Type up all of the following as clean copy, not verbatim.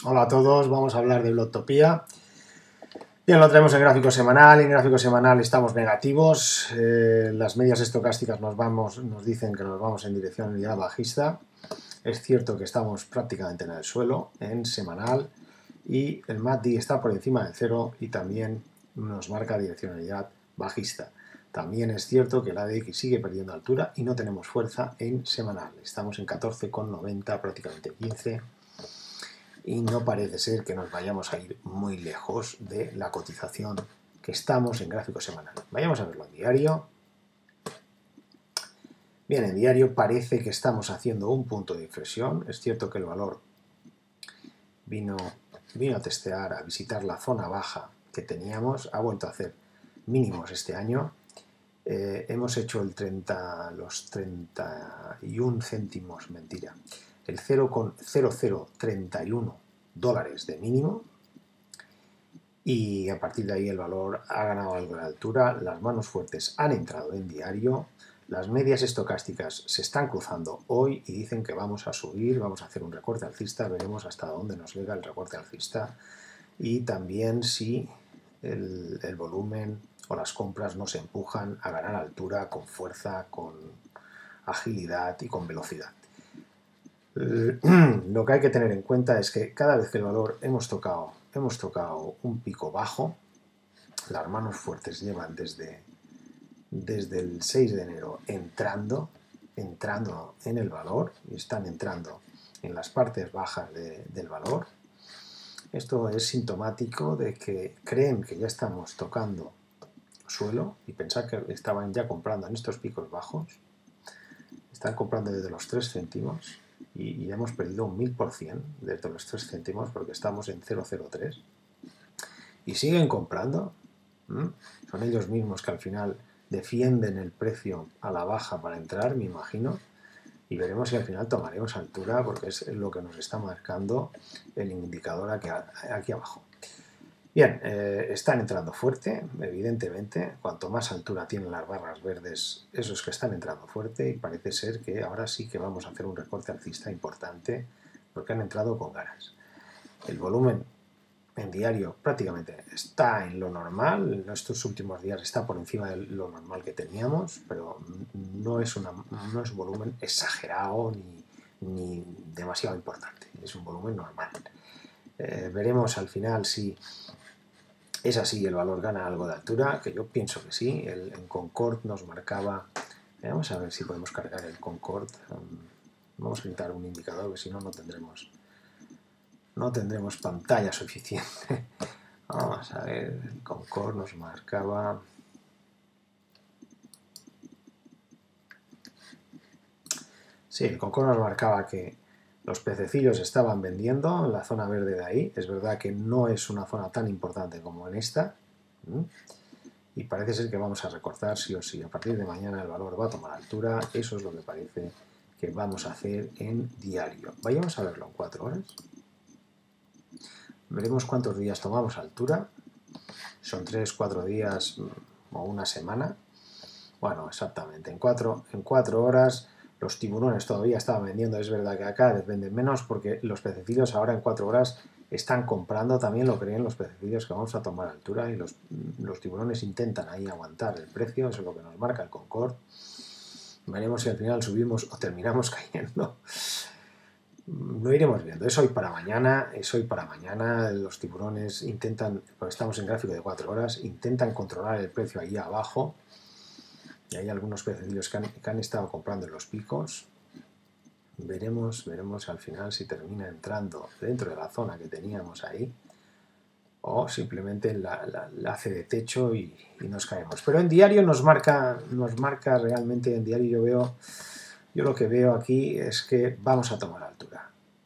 Hola a todos, vamos a hablar de Blogtopia. Bien, lo traemos en gráfico semanal. En gráfico semanal estamos negativos. Las medias estocásticas nos dicen que nos vamos en dirección a unidad bajista. Es cierto que estamos prácticamente en el suelo en semanal y el MACD está por encima del cero y también nos marca direccionalidad bajista. También es cierto que el ADX sigue perdiendo altura y no tenemos fuerza en semanal. Estamos en 14,90, prácticamente 15. Y no parece ser que nos vayamos a ir muy lejos de la cotización que estamos en gráfico semanal. Vayamos a verlo en diario. Bien, en diario parece que estamos haciendo un punto de inflexión. Es cierto que el valor vino a testear, a visitar la zona baja que teníamos, ha vuelto a hacer mínimos este año. Hemos hecho los 31 céntimos, mentira, el 0,0031 dólares de mínimo, y a partir de ahí el valor ha ganado algo de altura. Las manos fuertes han entrado en diario, las medias estocásticas se están cruzando hoy y dicen que vamos a subir, vamos a hacer un recorte alcista, veremos hasta dónde nos llega el recorte alcista y también si el volumen o las compras nos empujan a ganar altura con fuerza, con agilidad y con velocidad. Lo que hay que tener en cuenta es que cada vez que el valor hemos tocado un pico bajo, las manos fuertes llevan desde el 6 de enero entrando en el valor y están entrando en las partes bajas del valor. Esto es sintomático de que creen que ya estamos tocando suelo y pensar que estaban ya comprando en estos picos bajos. Están comprando desde los 3 céntimos y ya hemos perdido un 1000% desde los 3 céntimos porque estamos en 0,03 y siguen comprando. Son ellos mismos que al final defienden el precio a la baja para entrar, me imagino, y veremos si al final tomaremos altura porque es lo que nos está marcando el indicador aquí abajo. Bien, están entrando fuerte, evidentemente. Cuanto más altura tienen las barras verdes, esos que están entrando fuerte, y parece ser que ahora sí que vamos a hacer un recorte alcista importante porque han entrado con ganas. El volumen en diario prácticamente está en lo normal. En estos últimos días está por encima de lo normal que teníamos, pero no es un volumen exagerado ni demasiado importante. Es un volumen normal. Veremos al final si es así, el valor gana algo de altura, que yo pienso que sí. En Concord nos marcaba. Vamos a ver si podemos cargar el Concord. Vamos a quitar un indicador, que si no, no tendremos pantalla suficiente. Vamos a ver, el Concord nos marcaba. Sí, el Concord nos marcaba que los pececillos estaban vendiendo en la zona verde de ahí. Es verdad que no es una zona tan importante como en esta. Y parece ser que vamos a recortar sí o sí. A partir de mañana el valor va a tomar altura. Eso es lo que parece que vamos a hacer en diario. Vayamos a verlo en 4 horas. Veremos cuántos días tomamos altura. Son 3, 4 días o una semana. Bueno, exactamente. En 4 horas los tiburones todavía estaban vendiendo. Es verdad que acá venden menos porque los pececillos ahora en 4 horas están comprando. También lo creen los pececillos que vamos a tomar altura y los tiburones intentan ahí aguantar el precio. Eso es lo que nos marca el Concord. Veremos si al final subimos o terminamos cayendo. Lo iremos viendo. Es hoy para mañana. Los tiburones intentan, porque estamos en gráfico de 4 horas, intentan controlar el precio ahí abajo. Y hay algunos pececillos que han estado comprando en los picos. Veremos al final si termina entrando dentro de la zona que teníamos ahí o simplemente la hace de techo y nos caemos. Pero en diario nos marca realmente. En diario yo lo que veo aquí es que vamos a tomar altura.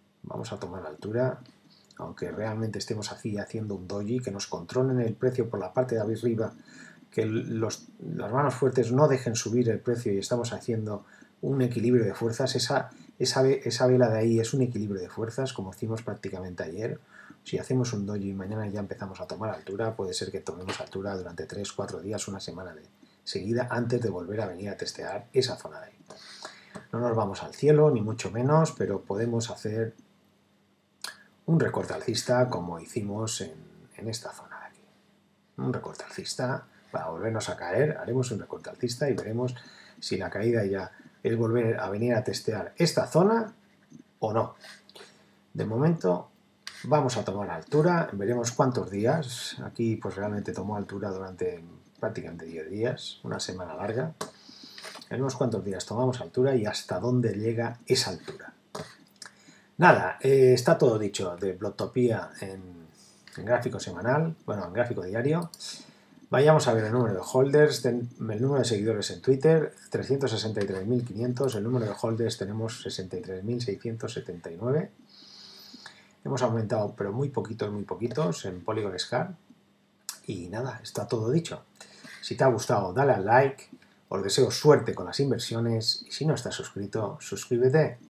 Aunque realmente estemos aquí haciendo un doji, que nos controlen el precio por la parte de arriba, que las manos fuertes no dejen subir el precio y estamos haciendo un equilibrio de fuerzas. Esa vela de ahí es un equilibrio de fuerzas, como hicimos prácticamente ayer. Si hacemos un doji y mañana ya empezamos a tomar altura, puede ser que tomemos altura durante 3, 4 días, una semana de seguida, antes de volver a venir a testear esa zona de ahí. No nos vamos al cielo, ni mucho menos, pero podemos hacer un recorte alcista como hicimos en esta zona de aquí. Un recorte alcista para volvernos a caer, haremos un recorte alcista y veremos si la caída ya es volver a venir a testear esta zona o no. De momento vamos a tomar altura, veremos cuántos días. Aquí pues realmente tomó altura durante prácticamente 10 días, una semana larga. Veremos cuántos días tomamos altura y hasta dónde llega esa altura. Nada, está todo dicho de Blogtopia en gráfico semanal, bueno, en gráfico diario. Vayamos a ver el número de holders, el número de seguidores en Twitter, 363.500, el número de holders tenemos 63.679. Hemos aumentado, pero muy poquitos en Polygon Scar. Y nada, está todo dicho. Si te ha gustado, dale al like. Os deseo suerte con las inversiones y si no estás suscrito, suscríbete.